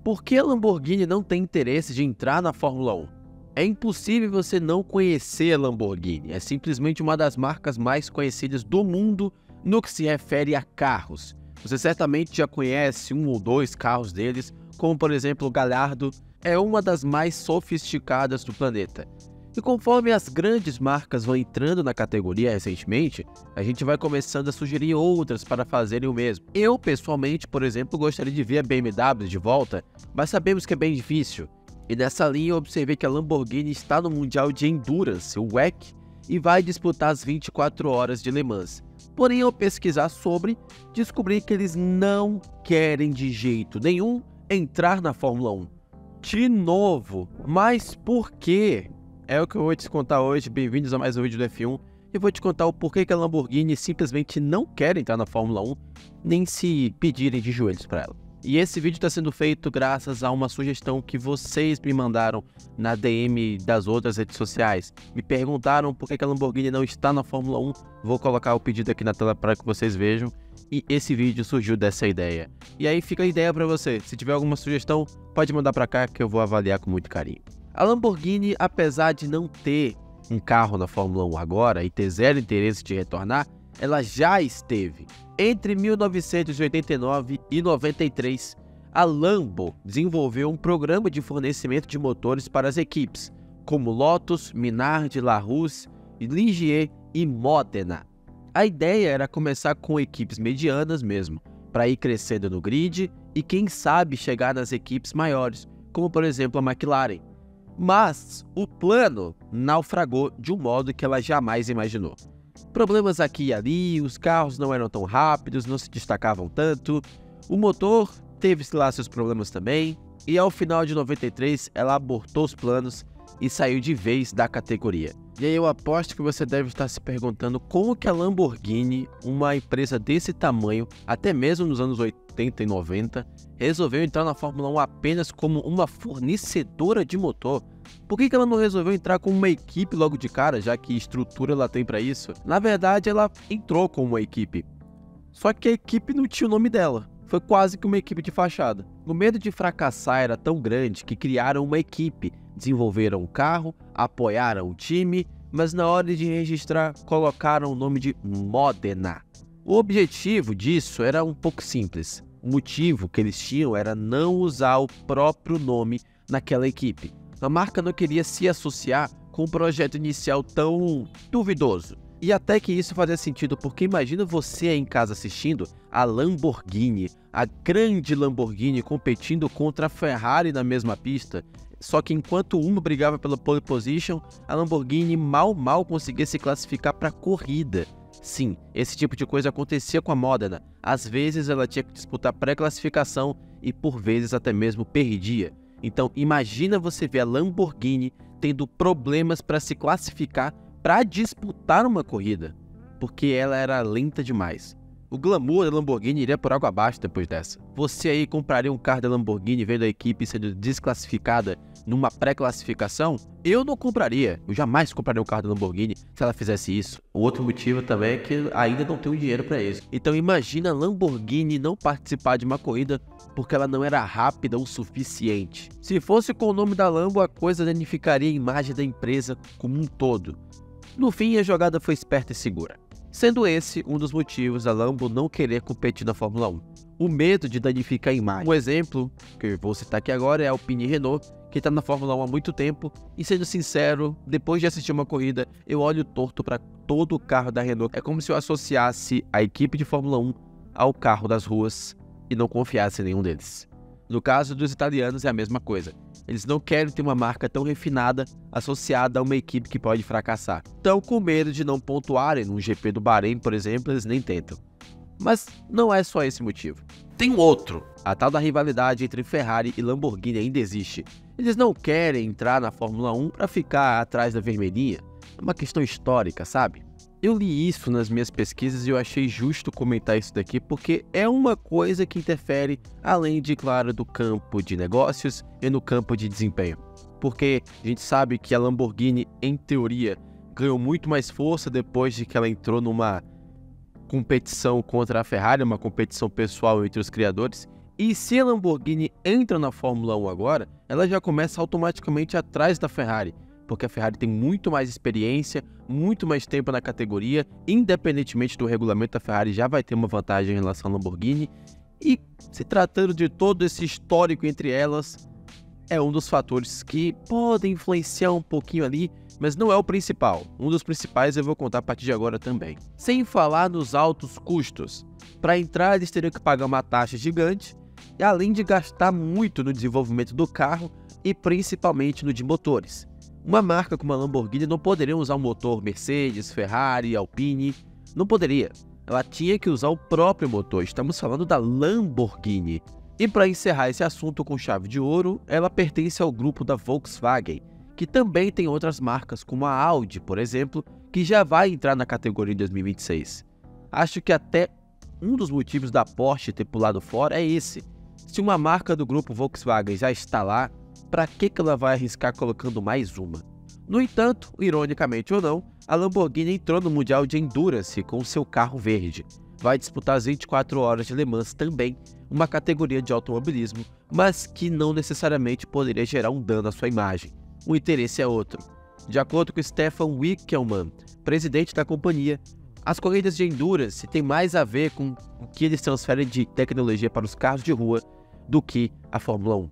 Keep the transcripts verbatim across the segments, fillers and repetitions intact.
Por que a Lamborghini não tem interesse de entrar na Fórmula um? É impossível você não conhecer a Lamborghini, é simplesmente uma das marcas mais conhecidas do mundo no que se refere a carros. Você certamente já conhece um ou dois carros deles, como por exemplo o Gallardo, é uma das mais sofisticadas do planeta. E conforme as grandes marcas vão entrando na categoria recentemente, a gente vai começando a sugerir outras para fazerem o mesmo. Eu, pessoalmente, por exemplo, gostaria de ver a B M W de volta, mas sabemos que é bem difícil. E nessa linha eu observei que a Lamborghini está no Mundial de Endurance, o W E C, e vai disputar as vinte e quatro horas de Le Mans. Porém, ao pesquisar sobre, descobri que eles não querem de jeito nenhum entrar na Fórmula um. De novo, mas por quê? É o que eu vou te contar hoje. Bem-vindos a mais um vídeo do F um. Eu vou te contar o porquê que a Lamborghini simplesmente não quer entrar na Fórmula um, nem se pedirem de joelhos para ela. E esse vídeo está sendo feito graças a uma sugestão que vocês me mandaram na D M das outras redes sociais. Me perguntaram por que a Lamborghini não está na Fórmula um. Vou colocar o pedido aqui na tela para que vocês vejam. E esse vídeo surgiu dessa ideia. E aí fica a ideia para você. Se tiver alguma sugestão, pode mandar para cá que eu vou avaliar com muito carinho. A Lamborghini, apesar de não ter um carro na Fórmula um agora e ter zero interesse de retornar, ela já esteve. Entre mil novecentos e oitenta e nove e noventa e três, a Lambo desenvolveu um programa de fornecimento de motores para as equipes, como Lotus, Minardi, Larrousse, Ligier e Modena. A ideia era começar com equipes medianas mesmo, para ir crescendo no grid e quem sabe chegar nas equipes maiores, como por exemplo a McLaren. Mas o plano naufragou de um modo que ela jamais imaginou. Problemas aqui e ali, os carros não eram tão rápidos, não se destacavam tanto, o motor teve lá seus problemas também, e ao final de noventa e três ela abortou os planos e saiu de vez da categoria. E aí eu aposto que você deve estar se perguntando como que a Lamborghini, uma empresa desse tamanho, até mesmo nos anos oitenta e noventa, resolveu entrar na Fórmula um apenas como uma fornecedora de motor. Por que que ela não resolveu entrar como uma equipe logo de cara, já que estrutura ela tem para isso? Na verdade, ela entrou como uma equipe, só que a equipe não tinha o nome dela. Foi quase que uma equipe de fachada. O medo de fracassar era tão grande que criaram uma equipe, desenvolveram um carro, apoiaram o time, mas na hora de registrar colocaram o nome de Modena. O objetivo disso era um pouco simples. O motivo que eles tinham era não usar o próprio nome naquela equipe. A marca não queria se associar com um projeto inicial tão duvidoso. E até que isso fazia sentido, porque imagina você aí em casa assistindo a Lamborghini, a grande Lamborghini competindo contra a Ferrari na mesma pista. Só que enquanto uma brigava pela pole position, a Lamborghini mal mal conseguia se classificar para a corrida. Sim, esse tipo de coisa acontecia com a Modena. Às vezes ela tinha que disputar pré-classificação e por vezes até mesmo perdia. Então imagina você ver a Lamborghini tendo problemas para se classificar para disputar uma corrida, porque ela era lenta demais. O glamour da Lamborghini iria por água abaixo depois dessa. Você aí compraria um carro da Lamborghini vendo a equipe sendo desclassificada numa pré-classificação? Eu não compraria. Eu jamais compraria um carro da Lamborghini se ela fizesse isso. O outro motivo também é que ainda não tenho dinheiro para isso. Então imagina a Lamborghini não participar de uma corrida porque ela não era rápida o suficiente. Se fosse com o nome da Lambo, a coisa danificaria a imagem da empresa como um todo. No fim, a jogada foi esperta e segura. Sendo esse um dos motivos da Lambo não querer competir na Fórmula um. O medo de danificar a imagem. Um exemplo que eu vou citar aqui agora é a Alpine Renault, que está na Fórmula um há muito tempo. E sendo sincero, depois de assistir uma corrida, eu olho torto para todo o carro da Renault. É como se eu associasse a equipe de Fórmula um ao carro das ruas e não confiasse em nenhum deles. No caso dos italianos é a mesma coisa. Eles não querem ter uma marca tão refinada associada a uma equipe que pode fracassar. Então, com medo de não pontuarem no G P do Bahrein, por exemplo, eles nem tentam. Mas não é só esse motivo. Tem um outro. A tal da rivalidade entre Ferrari e Lamborghini ainda existe. Eles não querem entrar na Fórmula um para ficar atrás da vermelhinha. É uma questão histórica, sabe? Eu li isso nas minhas pesquisas e eu achei justo comentar isso daqui porque é uma coisa que interfere além de, claro, do campo de negócios e no campo de desempenho. Porque a gente sabe que a Lamborghini, em teoria, ganhou muito mais força depois de que ela entrou numa competição contra a Ferrari, uma competição pessoal entre os criadores, E se a Lamborghini entra na Fórmula um agora, ela já começa automaticamente atrás da Ferrari, porque a Ferrari tem muito mais experiência, muito mais tempo na categoria, independentemente do regulamento, a Ferrari já vai ter uma vantagem em relação à Lamborghini, e se tratando de todo esse histórico entre elas, é um dos fatores que podem influenciar um pouquinho ali, mas não é o principal. Um dos principais eu vou contar a partir de agora também. Sem falar nos altos custos. Para entrar, eles teriam que pagar uma taxa gigante, e além de gastar muito no desenvolvimento do carro e principalmente no de motores. Uma marca como a Lamborghini não poderia usar um motor Mercedes, Ferrari, Alpine, não poderia. Ela tinha que usar o próprio motor, estamos falando da Lamborghini. E para encerrar esse assunto com chave de ouro, ela pertence ao grupo da Volkswagen, que também tem outras marcas como a Audi, por exemplo, que já vai entrar na categoria em dois mil e vinte e seis. Acho que até um dos motivos da Porsche ter pulado fora é esse. Se uma marca do grupo Volkswagen já está lá, para que ela vai arriscar colocando mais uma? No entanto, ironicamente ou não, a Lamborghini entrou no Mundial de Endurance com seu carro verde. Vai disputar as vinte e quatro horas de Le Mans também, uma categoria de automobilismo, mas que não necessariamente poderia gerar um dano à sua imagem. O interesse é outro. De acordo com Stefan Wickelmann, presidente da companhia, as corridas de Endurance têm mais a ver com o que eles transferem de tecnologia para os carros de rua do que a Fórmula um.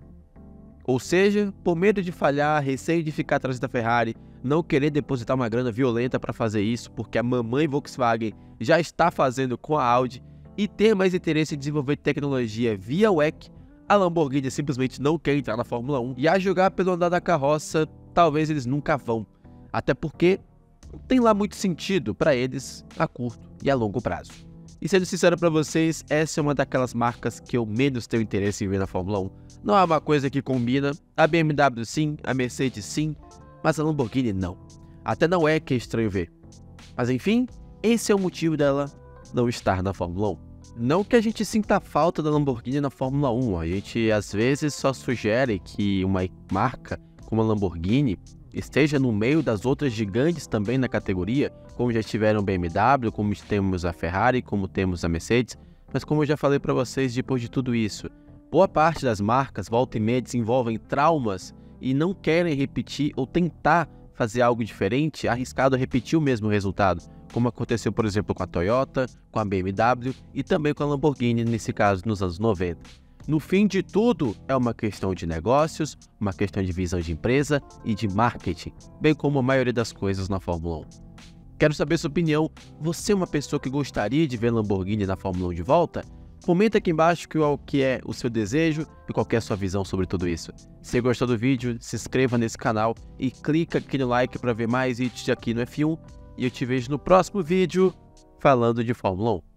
Ou seja, por medo de falhar, receio de ficar atrás da Ferrari, não querer depositar uma grana violenta para fazer isso, porque a mamãe Volkswagen já está fazendo com a Audi, e ter mais interesse em desenvolver tecnologia via W E C, a Lamborghini simplesmente não quer entrar na Fórmula um, e a jogar pelo andar da carroça, talvez eles nunca vão, até porque não tem lá muito sentido para eles a curto e a longo prazo. E sendo sincero para vocês, essa é uma daquelas marcas que eu menos tenho interesse em ver na Fórmula um. Não é uma coisa que combina, a B M W sim, a Mercedes sim, mas a Lamborghini não. Até não é que é estranho ver. Mas enfim, esse é o motivo dela não estar na Fórmula um. Não que a gente sinta falta da Lamborghini na Fórmula um, a gente às vezes só sugere que uma marca como a Lamborghini esteja no meio das outras gigantes também na categoria, como já tiveram B M W, como temos a Ferrari, como temos a Mercedes, mas como eu já falei para vocês, depois de tudo isso, boa parte das marcas volta e meia desenvolvem traumas e não querem repetir ou tentar fazer algo diferente, arriscado a repetir o mesmo resultado, como aconteceu, por exemplo, com a Toyota, com a B M W e também com a Lamborghini, nesse caso, nos anos noventa. No fim de tudo, é uma questão de negócios, uma questão de visão de empresa e de marketing, bem como a maioria das coisas na Fórmula um. Quero saber sua opinião. Você é uma pessoa que gostaria de ver Lamborghini na Fórmula um de volta? Comenta aqui embaixo qual que é o seu desejo e qual que é a sua visão sobre tudo isso. Se gostou do vídeo, se inscreva nesse canal e clica aqui no like para ver mais vídeos aqui no F um. E eu te vejo no próximo vídeo falando de Fórmula um.